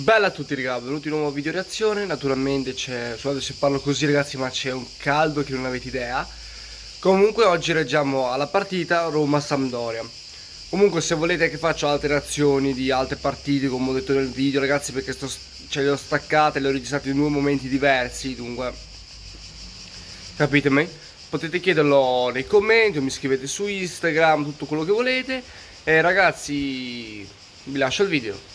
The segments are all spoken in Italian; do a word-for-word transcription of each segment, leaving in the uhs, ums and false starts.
Bella a tutti raga, benvenuti in un nuovo video reazione. Naturalmente c'è, scusate se parlo così ragazzi, ma c'è un caldo che non avete idea. Comunque oggi reggiamo alla partita Roma-Sampdoria. Comunque se volete che faccio altre reazioni di altre partite, come ho detto nel video ragazzi, perché sto, ce le ho staccate, le ho registrate in due momenti diversi, dunque capitemi, potete chiederlo nei commenti o mi scrivete su Instagram, tutto quello che volete. E ragazzi vi lascio il video.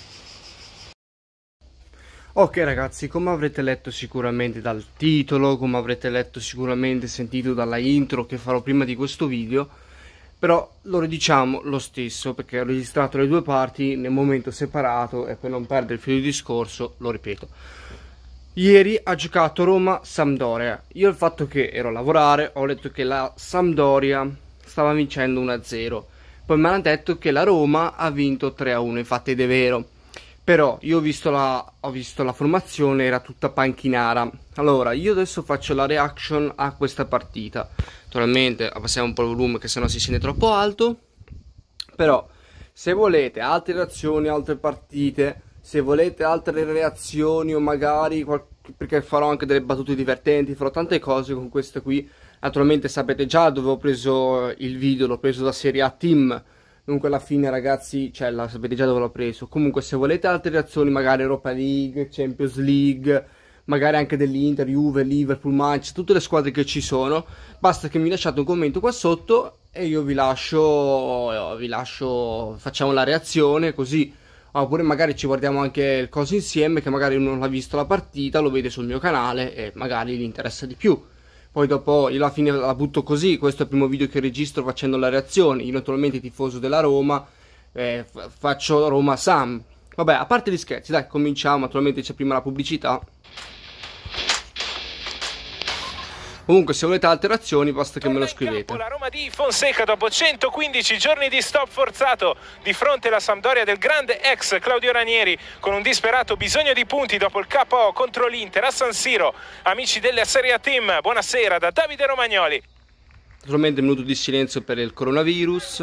Ok ragazzi, come avrete letto sicuramente dal titolo, come avrete letto sicuramente sentito dalla intro che farò prima di questo video, però lo ridiciamo lo stesso perché ho registrato le due parti nel momento separato e per non perdere il filo di discorso lo ripeto. Ieri ha giocato Roma-Sampdoria. Io il fatto che ero a lavorare ho letto che la Sampdoria stava vincendo uno a zero, poi mi hanno detto che la Roma ha vinto tre a uno, infatti ed è vero. Però io ho visto, la, ho visto la formazione, era tutta panchinara. Allora, io adesso faccio la reaction a questa partita. Naturalmente abbassiamo un po' il volume che sennò si sente troppo alto. Però, se volete altre reazioni, altre partite, se volete altre reazioni o magari, perché farò anche delle battute divertenti, farò tante cose con queste qui. Naturalmente sapete già dove ho preso il video, l'ho preso da Serie A Team. Dunque alla fine ragazzi, cioè la sapete già dove l'ho preso. Comunque se volete altre reazioni, magari Europa League, Champions League, magari anche dell'Inter, Juve, Liverpool, Manchester, tutte le squadre che ci sono, basta che mi lasciate un commento qua sotto e io vi lascio, vi lascio, facciamo la reazione così. Oppure magari ci guardiamo anche il coso insieme, che magari uno non ha visto la partita, lo vede sul mio canale e magari gli interessa di più. Poi dopo io alla fine la butto così, questo è il primo video che registro facendo la reazione. Io naturalmente tifoso della Roma, eh, faccio Roma-Sam. Vabbè, a parte gli scherzi, dai, cominciamo, naturalmente c'è prima la pubblicità. Comunque se volete altre reazioni basta che me lo scrivete. La Roma di Fonseca dopo centoquindici giorni di stop forzato di fronte alla Sampdoria del grande ex Claudio Ranieri, con un disperato bisogno di punti dopo il K O contro l'Inter a San Siro. Amici della Serie A Team, buonasera da Davide Romagnoli. Naturalmente minuto di silenzio per il coronavirus.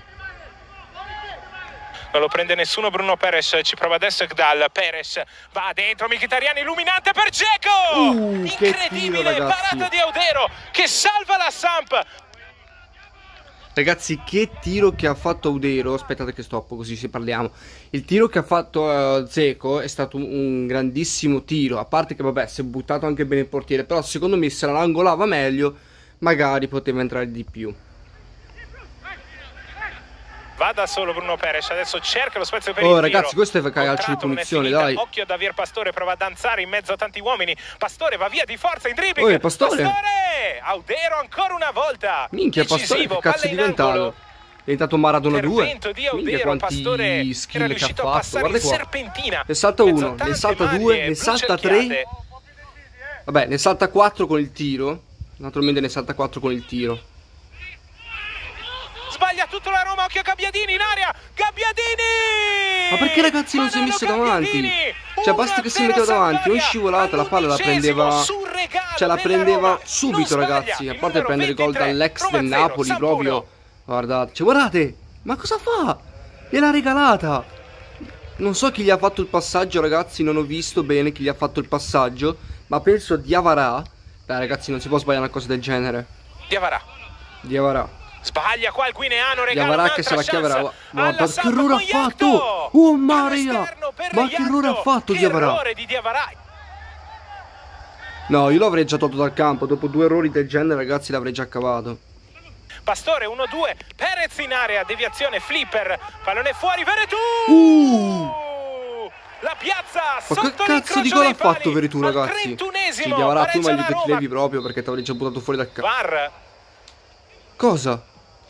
Non lo prende nessuno Bruno Peres, ci prova adesso Ekdal, Peres va dentro, Mkhitaryan illuminante per Dzeko! Uh, incredibile tiro, parata di Audero che salva la Samp! Ragazzi, che tiro che ha fatto Audero, aspettate che stoppo così se parliamo. Il tiro che ha fatto uh, Dzeko è stato un, un grandissimo tiro, a parte che vabbè si è buttato anche bene il portiere, però secondo me se l'angolava meglio magari poteva entrare di più. Va da solo Bruno Peres, adesso cerca lo spazio per oh, il ragazzi, tiro. questo è calcio di punizione, dai. Occhio a Davier Pastore, prova a danzare in mezzo a tanti uomini. Pastore va via di forza in dribbling. Oh, Pastore. Pastore! Audero ancora una volta. Minchia, Pastore che cazzo è diventato? È diventato Maradona due. Di Audero, minchia, quanti Pastore skill che ha fatto. A passare Guarda qua. Serpentina. Ne salta uno, ne salta due, ne salta tre. Vabbè, ne salta quattro con il tiro. Naturalmente ne salta quattro con il tiro. Sbaglia tutto la Roma, occhio a Gabbiadini in area, Gabbiadini! Ma perché ragazzi non si è messo davanti? Cioè basta che si metteva davanti, non scivolata, la palla la prendeva, cioè la prendeva subito ragazzi, a parte prendere gol dall'ex del Napoli proprio, guardate, cioè guardate, ma cosa fa? Gliel'ha regalata, non so chi gli ha fatto il passaggio ragazzi, non ho visto bene chi gli ha fatto il passaggio, ma penso Diawara. Dai ragazzi non si può sbagliare una cosa del genere. Diawara. Diawara. Sbaglia qua il Guineano, regala Diawara che se la chiaverà. Ma che errore ha fatto? Oh Maria! Ma che errore ha fatto Diawara? Di Diawara. No, io l'avrei già tolto dal campo. Dopo due errori del genere ragazzi l'avrei già cavato. Pastore uno due, Perez in area, deviazione, flipper, pallone fuori, Veretù! Uh! La piazza ma che cazzo di gol ha fatto Veretù ragazzi? Sì, Diawara tu meglio che ti levi proprio perché ti avrei già buttato fuori dal campo. Var. Cosa?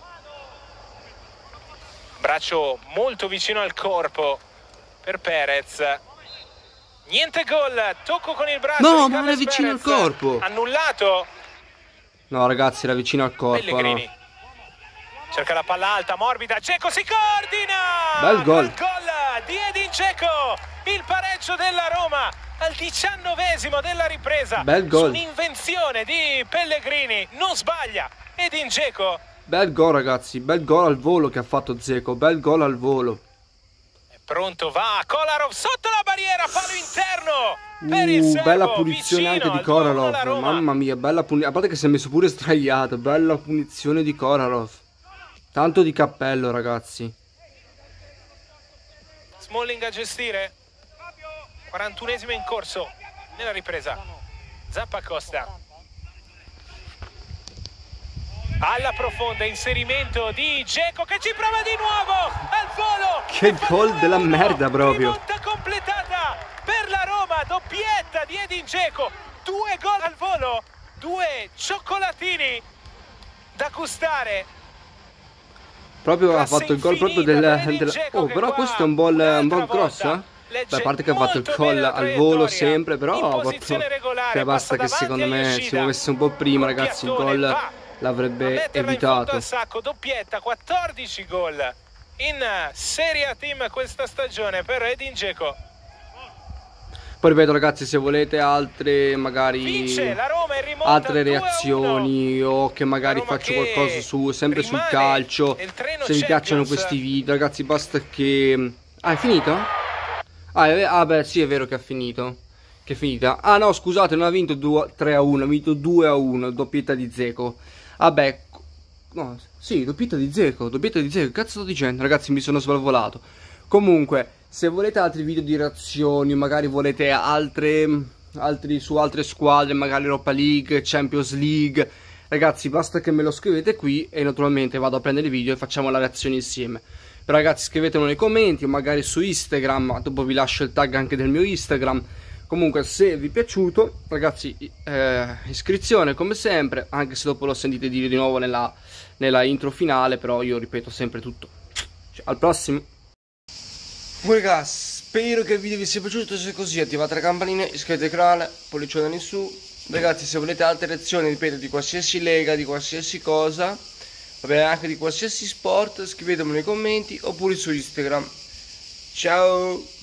Braccio molto vicino al corpo per Perez. Niente gol, tocco con il braccio. No, ma non è vicino al corpo. Annullato. No, ragazzi, era vicino al corpo. Pellegrini. No. Cerca la palla alta, morbida. Dzeko si coordina. Bel gol. Bel gol di Edin Dzeko. Il pareggio della Roma al diciannovesimo della ripresa. Bel gol. Un'invenzione di Pellegrini. Non sbaglia. Edin Dzeko. Bel gol ragazzi, bel gol al volo che ha fatto Dzeko, bel gol al volo. È pronto, va Kolarov sotto la barriera. ancora palo interno per il Uh, serbo, bella punizione anche di Kolarov, mamma mia, bella punizione, a parte che si è messo pure straiato, bella punizione di Kolarov, tanto di cappello ragazzi. Smalling a gestire, quarantunesimo in corso, nella ripresa, Zappacosta. Alla profonda, inserimento di Dzeko che ci prova di nuovo, al volo. Che gol della merda proprio. Rimonta completata per la Roma, doppietta di Edin Dzeko, due gol al volo, due cioccolatini da gustare. Proprio ha fatto il gol proprio del... del... Oh, però questo è un ball, un ball grosso, eh? Beh, a parte che ha fatto il gol al volo sempre, però proprio... Cioè, basta che secondo me si muovesse un po' prima, ragazzi, il gol l'avrebbe evitato. Al sacco, doppietta, quattordici gol in Serie A Team questa stagione per Edin Dzeko. Poi ripeto ragazzi, se volete altre magari altre reazioni o che magari faccio qualcosa su sempre sul calcio, se vi piacciono questi video ragazzi, basta che... Ah, è finito? Ah, è... ah beh sì, è vero che ha finito. Che è finita. Ah no, scusate, non ha vinto tre a uno, ha vinto due a uno, doppietta di Dzeko. Vabbè, no, sì, doppietta di Dzeko, doppietta di Dzeko, cazzo sto dicendo, ragazzi, mi sono svalvolato. Comunque, se volete altri video di reazioni, magari volete altre, altri su altre squadre, magari Europa League, Champions League, ragazzi, basta che me lo scrivete qui e naturalmente vado a prendere il video e facciamo la reazione insieme. Però ragazzi, scrivetelo nei commenti o magari su Instagram, dopo vi lascio il tag anche del mio Instagram. Comunque se vi è piaciuto ragazzi, eh, iscrizione come sempre, anche se dopo lo sentite dire di nuovo nella, nella intro finale, però io ripeto sempre tutto. Cioè, al prossimo. Ragazzi, spero che il video vi sia piaciuto, se è così attivate la campanina, iscrivetevi al canale, pollicione in su. Ragazzi, se volete altre lezioni, ripeto, di qualsiasi lega, di qualsiasi cosa, vabbè, anche di qualsiasi sport, scrivetemelo nei commenti oppure su Instagram. Ciao!